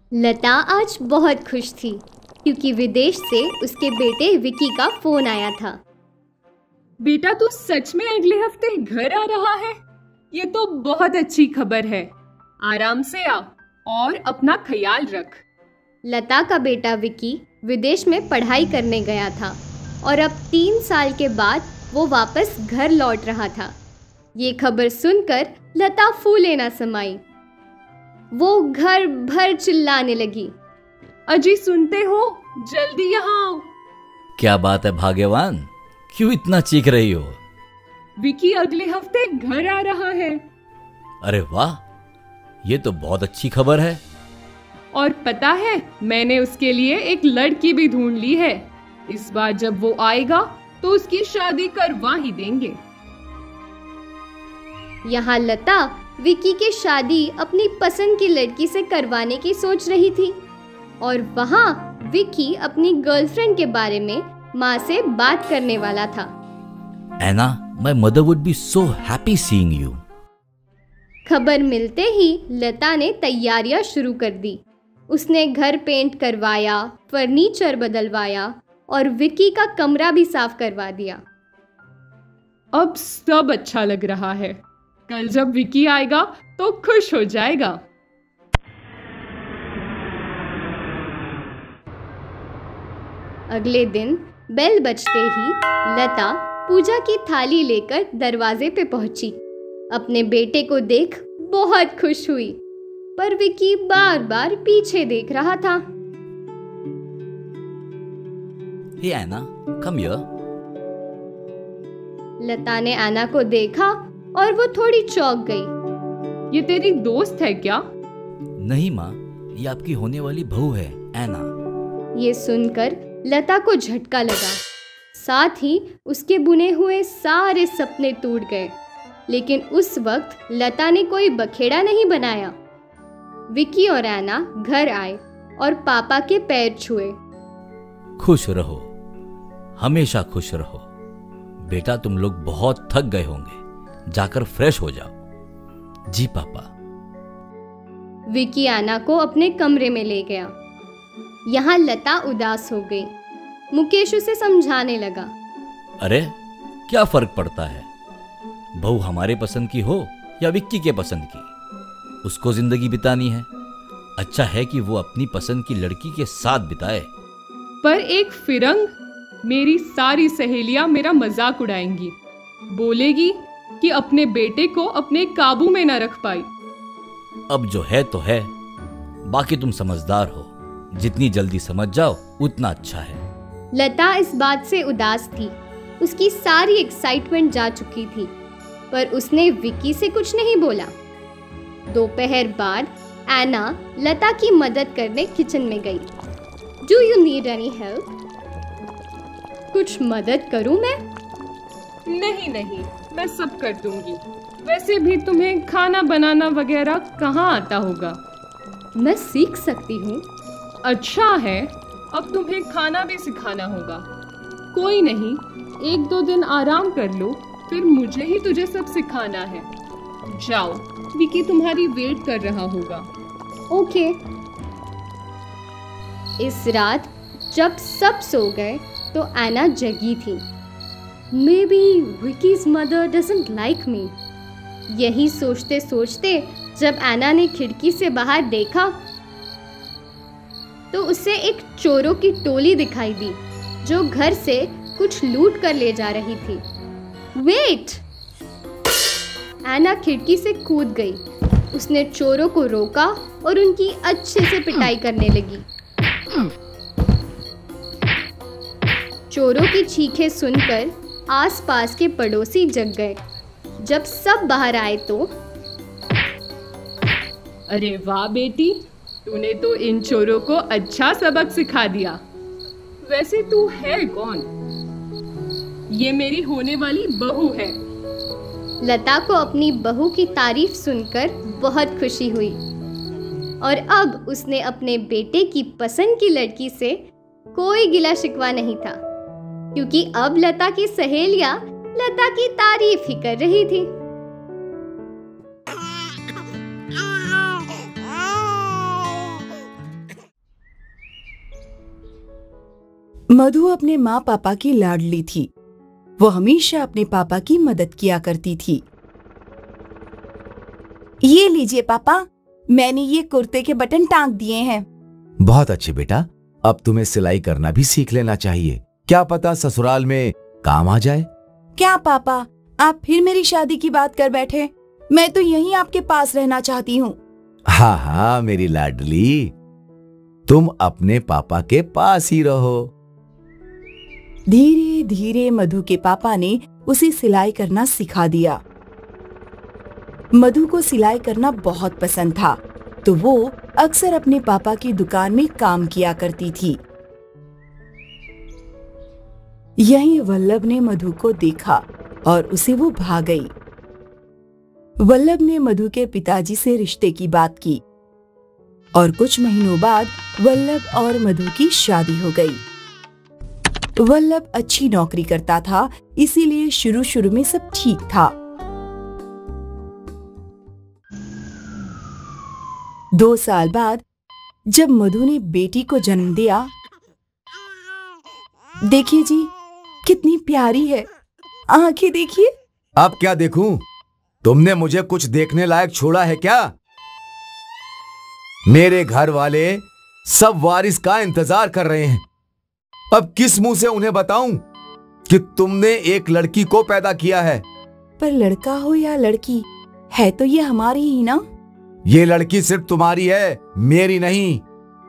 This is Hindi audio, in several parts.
लता आज बहुत खुश थी क्योंकि विदेश से उसके बेटे विकी का फोन आया था। बेटा तू सच में अगले हफ्ते घर आ रहा है? ये तो बहुत अच्छी खबर है। आराम से आ और अपना ख्याल रख। लता का बेटा विकी विदेश में पढ़ाई करने गया था और अब 3 साल के बाद वो वापस घर लौट रहा था। ये खबर सुनकर लता फूले ना समाई। वो घर भर चिल्लाने लगी, अजी सुनते हो, जल्दी यहाँ आओ। क्या बात है भाग्यवान, क्यों इतना चीख रही हो? विकी अगले हफ्ते घर आ रहा है। अरे वाह, ये तो बहुत अच्छी खबर है। और पता है, मैंने उसके लिए एक लड़की भी ढूंढ ली है। इस बार जब वो आएगा तो उसकी शादी करवा ही देंगे। यहाँ लता विकी की शादी अपनी पसंद की लड़की से करवाने की सोच रही थी और वहाँ विकी अपनी गर्लफ्रेंड के बारे में माँ से बात करने वाला था। एना, my mother would be so happy seeing you. खबर मिलते ही लता ने तैयारियां शुरू कर दी। उसने घर पेंट करवाया, फर्नीचर बदलवाया और विकी का कमरा भी साफ करवा दिया। अब सब अच्छा लग रहा है। कल जब विकी आएगा तो खुश हो जाएगा। अगले दिन बेल बजते ही लता पूजा की थाली लेकर दरवाजे पे पहुंची। अपने बेटे को देख बहुत खुश हुई, पर विकी बार बार पीछे देख रहा था। Hey Anna, come here. लता ने एना को देखा और वो थोड़ी चौंक गई। ये तेरी दोस्त है क्या? नहीं माँ, ये आपकी होने वाली बहू है एना। ये सुनकर लता को झटका लगा। साथ ही उसके बुने हुए सारे सपने टूट गए। लेकिन उस वक्त लता ने कोई बखेड़ा नहीं बनाया। विकी और एना घर आए और पापा के पैर छुए। खुश रहो, हमेशा खुश रहो। बेटा तुम लोग बहुत थक गए होंगे, जाकर फ्रेश हो जाओ। जी पापा। विकी एना को अपने कमरे में ले गया। यहाँ लता उदास हो गई। मुकेश उसे समझाने लगा, अरे क्या फर्क पड़ता है, बहू हमारे पसंद की हो या विक्की के पसंद की, उसको जिंदगी बितानी है। अच्छा है कि वो अपनी पसंद की लड़की के साथ बिताए। पर एक फिरंग, मेरी सारी सहेलियां मेरा मजाक उड़ाएंगी, बोलेगी कि अपने बेटे को अपने काबू में न रख पाई। अब जो है तो है, बाकी तुम समझदार हो, जितनी जल्दी समझ जाओ उतना अच्छा है। लता इस बात से उदास थी। उसकी सारी एक्साइटमेंट जा चुकी थी, पर उसने विकी से कुछ नहीं बोला। दोपहर बाद एना लता की मदद करने किचन में गई। Do you need any help? कुछ मदद करूं मैं? नहीं, मैं सब कर दूंगी। वैसे भी तुम्हें खाना बनाना वगैरह कहाँ आता होगा? मैं सीख सकती हूँ। अच्छा है, अब तुम्हें खाना भी सिखाना होगा। कोई नहीं, 1-2 दिन आराम कर लो, फिर मुझे ही तुझे सब सिखाना है। जाओ, विकी तुम्हारी वेट कर रहा होगा। ओके। इस रात जब सब सो गए तो एना जगी थी। Maybe Vicky's mother doesn't like me। यही सोचते सोचते जब एना ने खिड़की से बाहर देखा तो उसे एक चोरों की टोली दिखाई दी जो घर से कुछ लूट कर ले जा रही थी। वेट! एना खिड़की से कूद गई। उसने चोरों को रोका और उनकी अच्छे से पिटाई करने लगी। चोरों की चीखें सुनकर आसपास के पड़ोसी जग गए। जब सब बाहर आए तो अरे वाह बेटी, तूने तो इन चोरों को अच्छा सबक सिखा दिया। वैसे तू है कौन? ये मेरी होने वाली बहू है। लता को अपनी बहू की तारीफ सुनकर बहुत खुशी हुई और अब उसने अपने बेटे की पसंद की लड़की से कोई गिला शिकवा नहीं था, क्योंकि अब लता की सहेलियां लता की तारीफ ही कर रही थी। मधु अपने माँ पापा की लाडली थी। वो हमेशा अपने पापा की मदद किया करती थी। ये लीजिए पापा, मैंने ये कुर्ते के बटन टांग दिए हैं। बहुत अच्छे बेटा, अब तुम्हें सिलाई करना भी सीख लेना चाहिए। क्या पता ससुराल में काम आ जाए। क्या पापा, आप फिर मेरी शादी की बात कर बैठे? मैं तो यहीं आपके पास रहना चाहती हूँ। हाँ हाँ मेरी लाडली, तुम अपने पापा के पास ही रहो। धीरे धीरे मधु के पापा ने उसे सिलाई करना सिखा दिया। मधु को सिलाई करना बहुत पसंद था, तो वो अक्सर अपने पापा की दुकान में काम किया करती थी। यहीं वल्लभ ने मधु को देखा और उसे वो भाग गई। वल्लभ ने मधु के पिताजी से रिश्ते की बात की और कुछ महीनों बाद वल्लभ और मधु की शादी हो गई। वल्लभ अच्छी नौकरी करता था, इसीलिए शुरू शुरू में सब ठीक था। 2 साल बाद जब मधु ने बेटी को जन्म दिया, देखिए जी कितनी प्यारी है, आंखें देखिए। अब क्या देखूं? तुमने मुझे कुछ देखने लायक छोड़ा है क्या? मेरे घर वाले सब वारिस का इंतजार कर रहे हैं। अब किस मुंह से उन्हें बताऊं कि तुमने एक लड़की को पैदा किया है? पर लड़का हो या लड़की, है तो ये हमारी ही ना। ये लड़की सिर्फ तुम्हारी है, मेरी नहीं।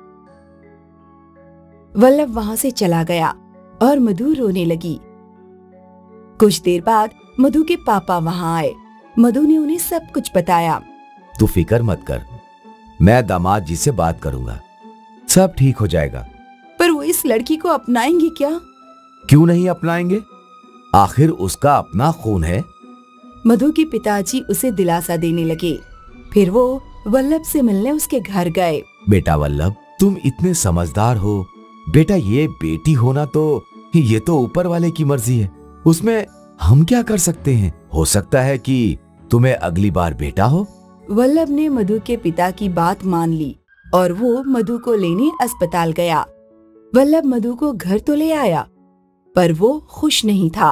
वल्लभ वहां से चला गया और मधु रोने लगी। कुछ देर बाद मधु के पापा वहां आए। मधु ने उन्हें सब कुछ बताया। तू फिक्र मत कर, मैं दामाद जी से बात करूंगा, सब ठीक हो जाएगा। पर वो इस लड़की को अपनाएंगे क्या? क्यों नहीं अपनाएंगे, आखिर उसका अपना खून है। मधु के पिताजी उसे दिलासा देने लगे। फिर वो वल्लभ से मिलने उसके घर गए। बेटा वल्लभ, तुम इतने समझदार हो। बेटा ये बेटी होना तो ये तो ऊपर वाले की मर्जी है, उसमें हम क्या कर सकते हैं। हो सकता है कि तुम्हें अगली बार बेटा हो। वल्लभ ने मधु के पिता की बात मान ली और वो मधु को लेने अस्पताल गया। वल्लभ मधु को घर तो ले आया, पर वो खुश नहीं था।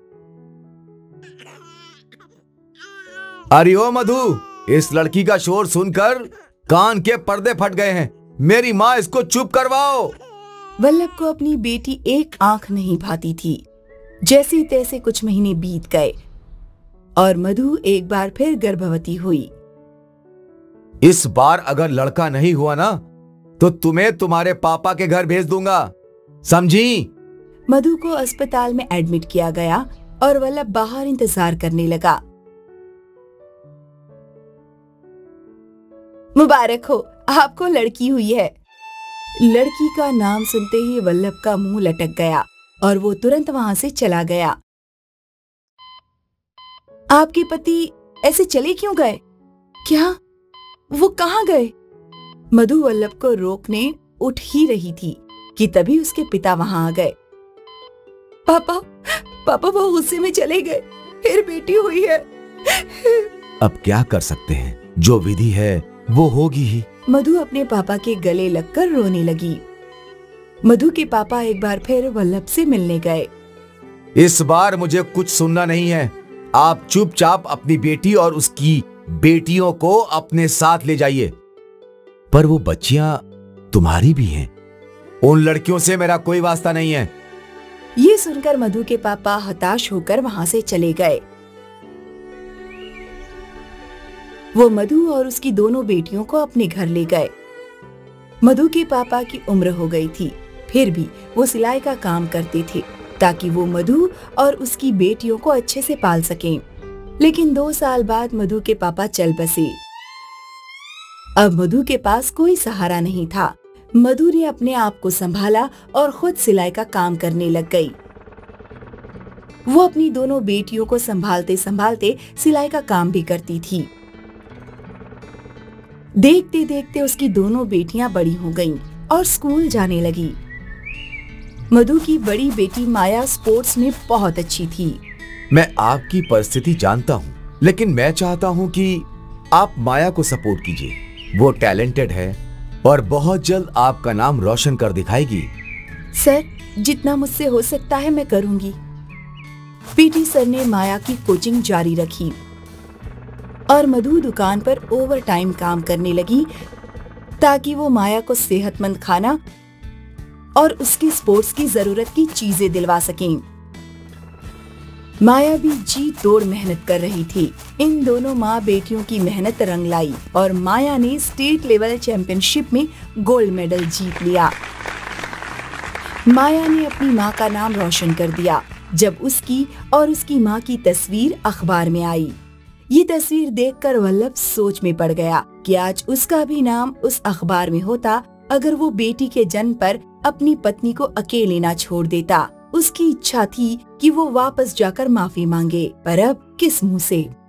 अरे ओ मधु, इस लड़की का शोर सुनकर कान के पर्दे फट गए हैं। मेरी माँ इसको चुप करवाओ। वल्लभ को अपनी बेटी एक आंख नहीं भाती थी। जैसे तैसे कुछ महीने बीत गए और मधु एक बार फिर गर्भवती हुई। इस बार अगर लड़का नहीं हुआ ना, तो तुम्हें तुम्हारे पापा के घर भेज दूंगा, समझी? मधु को अस्पताल में एडमिट किया गया और वल्लभ बाहर इंतजार करने लगा। मुबारक हो, आपको लड़की हुई है। लड़की का नाम सुनते ही वल्लभ का मुंह लटक गया और वो तुरंत वहां से चला गया। आपके पति ऐसे चले क्यों गए? क्या वो कहाँ गए? मधु वल्लभ को रोकने उठ ही रही थी कि तभी उसके पिता वहां आ गए। पापा वो गुस्से में चले गए, फिर बेटी हुई है। अब क्या कर सकते हैं, जो विधि है वो होगी ही। मधु अपने पापा के गले लगकर रोने लगी। मधु के पापा एक बार फिर वल्लभ से मिलने गए। इस बार मुझे कुछ सुनना नहीं है, आप चुपचाप अपनी बेटी और उसकी बेटियों को अपने साथ ले जाइए। पर वो बच्चियां तुम्हारी भी हैं, उन लड़कियों से मेरा कोई वास्ता नहीं है। ये सुनकर मधु के पापा हताश होकर वहां से चले गए। वो मधु और उसकी दोनों बेटियों को अपने घर ले गए। मधु के पापा की उम्र हो गई थी, फिर भी वो सिलाई का काम करते थे ताकि वो मधु और उसकी बेटियों को अच्छे से पाल सकें। लेकिन 2 साल बाद मधु के पापा चल बसे। अब मधु के पास कोई सहारा नहीं था। मधु ने अपने आप को संभाला और खुद सिलाई का काम करने लग गई। वो अपनी दोनों बेटियों को संभालते संभालते सिलाई का काम भी करती थी। देखते देखते उसकी दोनों बेटियां बड़ी हो गईं और स्कूल जाने लगी। मधु की बड़ी बेटी माया स्पोर्ट्स में बहुत अच्छी थी। मैं आपकी परिस्थिति जानता हूँ, लेकिन मैं चाहता हूँ कि आप माया को सपोर्ट कीजिए। वो टैलेंटेड है और बहुत जल्द आपका नाम रोशन कर दिखाएगी। सर, जितना मुझसे हो सकता है मैं करूंगी। पीटी सर ने माया की कोचिंग जारी रखी और मधु दुकान पर ओवर टाइम काम करने लगी ताकि वो माया को सेहतमंद खाना और उसकी स्पोर्ट्स की जरूरत की चीजें दिलवा सकें। माया भी जी तोड़ मेहनत कर रही थी। इन दोनों माँ बेटियों की मेहनत रंग लाई और माया ने स्टेट लेवल चैंपियनशिप में गोल्ड मेडल जीत लिया। माया ने अपनी माँ का नाम रोशन कर दिया जब उसकी और उसकी माँ की तस्वीर अखबार में आई। ये तस्वीर देखकर वल्लभ सोच में पड़ गया कि आज उसका भी नाम उस अखबार में होता अगर वो बेटी के जन्म पर अपनी पत्नी को अकेले ना छोड़ देता। उसकी इच्छा थी कि वो वापस जाकर माफी मांगे, पर अब किस मुंह से।